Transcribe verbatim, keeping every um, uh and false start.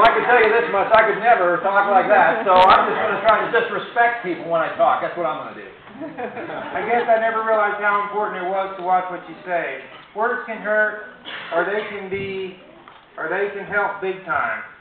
I can tell you this much, I could never talk like that, so I'm just going to try to disrespect people when I talk. That's what I'm going to do. I guess I never realized how important it was to watch what you say. Words can hurt, or they can be, or they can help big time.